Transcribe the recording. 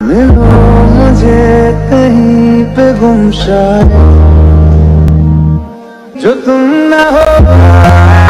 मिलो मुझे कहीं पे गुम शायद, जो तुम ना हो।